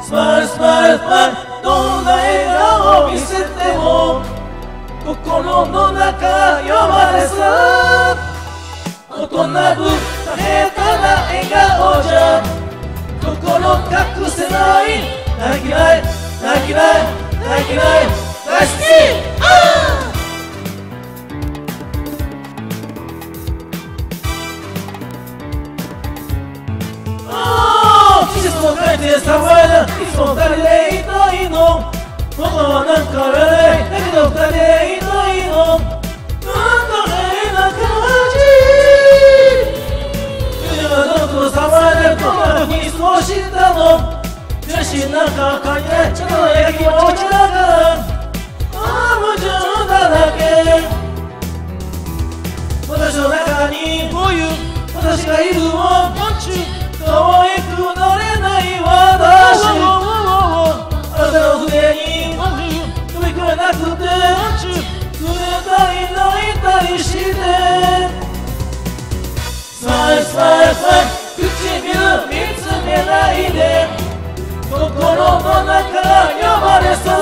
スマイルスマイルスマイル、どんな笑顔を見せても心の中呼ばれさ、大人ぶった下手な笑顔じゃ心隠せない、泣きない泣きない泣きない大好き。季節も変えて騒いだ、いつも二人でいたいの、僕はなんか言わないだけど二人でいたいの、なんか変な感じ、君はどんどん騒いでるとなふうに過ごしたの、悔しいなんか感じないちょっとの焼きもちだから、矛盾だらけ、私の中にこういう私がいるわ、可愛くなれない私、あなたの筆に飛び込めなくて濡れたり泣いたりして、スマイルスマイルスマイル、唇見つめないで心の中呼ばれそう、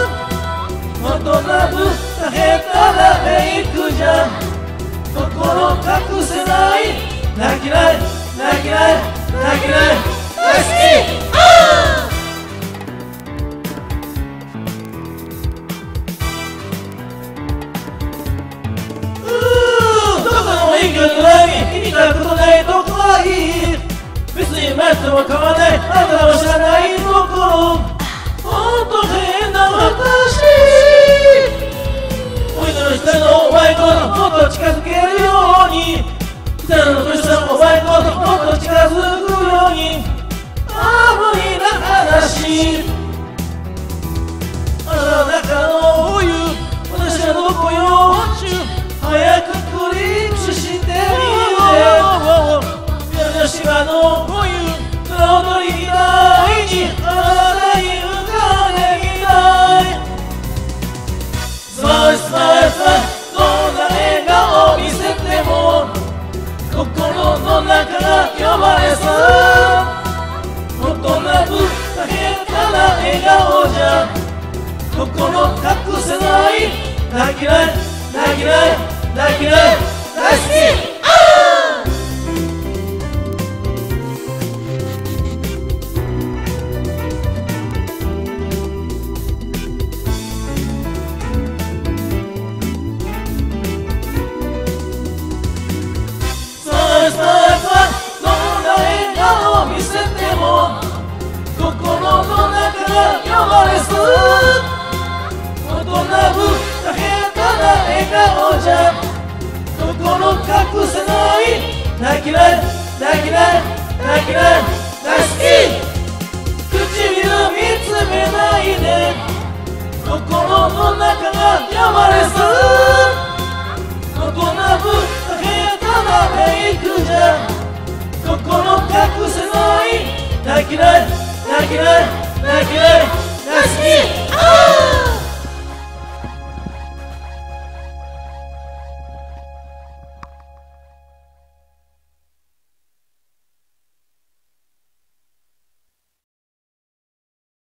大人ぶった下手なメイクじゃ心隠せない、泣きない泣きない泣きない大好き。どこの影響のない気になることないとこはいい、別に待っても構わないあなたの知らないところ、ほんと変な私、おいの下のお前ともっと近づけるように、二人の年のお前ともっと近づくように、無理な話、あなたの中のお湯、私はどこよ、早くクリップしてみて、南の島のお湯、踊りみたいにあなたに浮かんでみたい、スマイルスマイルスマイル、どんな笑顔を見せても心の中が呼ばれそう、大人ぶった下手な笑顔じゃ心隠せない、泣きない泣きない泣きない大好き。見せても心の中が呼ばれそう、大人ぶった下手な笑顔じゃ心隠せない、泣きない泣きない泣きない大好き。